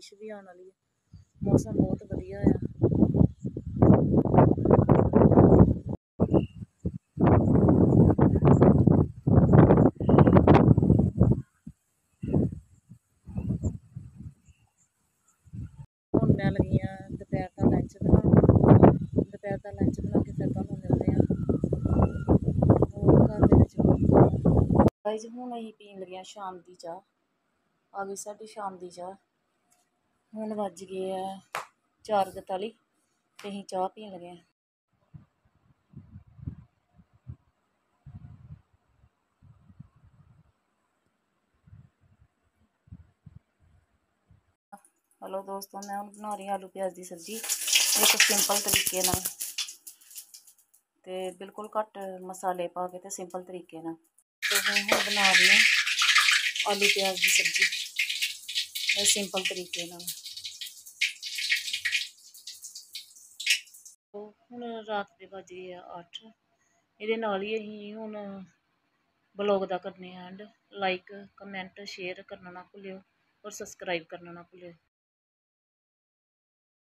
ਬਾਰਿਸ਼ ਵੀ ਆਉਣ ਵਾਲੀ ਹੈ। ਮੌਸਮ ਬਹੁਤ ਵਧੀਆ ਆ। ਹੁਣ ਮੈਂ ਲੱਗੀ ਆ ਦੁਪਹਿਰ ਦਾ ਲੰਚ ਬਣਾਉਣ। ਦੁਪਹਿਰ ਦਾ ਲੰਚ ਬਣਾ ਕੇ ਫਿਰ ਤੁਹਾਨੂੰ ਮਿਲਦੇ ਆ ਹੋਰ ਘਰ ਦੇ ਵਿੱਚ ਗਾਇਜ਼। ਹੁਣ ਅਸੀਂ ਪੀਣ ਲੱਗੀਆਂ ਸ਼ਾਮ ਦੀ ਚਾਹ। ਆ ਗਈ ਸਾਡੀ ਸ਼ਾਮ ਦੀ ਚਾਹ। ਹੁਣ ਵੱਜ ਗਏ ਆ 4:41 ਤੇ ਅਸੀਂ ਚਾਹ ਪੀਣ ਲੱਗੇ ਆ। हेलो दोस्तों, मैं ਹੁਣ ਬਣਾ ਰਹੀ ਆਲੂ ਪਿਆਜ਼ ਦੀ ਸਬਜ਼ੀ ਇੱਕ ਸਿੰਪਲ ਤਰੀਕੇ ਨਾਲ ਤੇ ਬਿਲਕੁਲ ਘੱਟ ਮਸਾਲੇ ਪਾ ਕੇ ਤੇ ਸਿੰਪਲ ਤਰੀਕੇ ਨਾਲ। ਤੇ ਮੈਂ ਹੁਣ ਬਣਾ ਰਹੀ ਹਾਂ ਆਲੂ ਪਿਆਜ਼ ਦੀ ਸਬਜ਼ੀ ਸਿੰਪਲ ਤਰੀਕੇ ਨਾਲ। ਹੁਣ ਰਾਤ ਦੇ ਵੱਜ ਗਏ ਆ 8। ਇਹਦੇ ਨਾਲ ਹੀ ਅਸੀਂ ਹੁਣ ਬਲੌਗ ਦਾ ਕਰਨੇ ਆ ਐਂਡ। ਲਾਈਕ ਕਮੈਂਟ ਸ਼ੇਅਰ ਕਰਨਾ ਨਾ ਭੁੱਲਿਓ ਔਰ ਸਬਸਕ੍ਰਾਈਬ ਕਰਨਾ ਨਾ ਭੁੱਲਿਓ।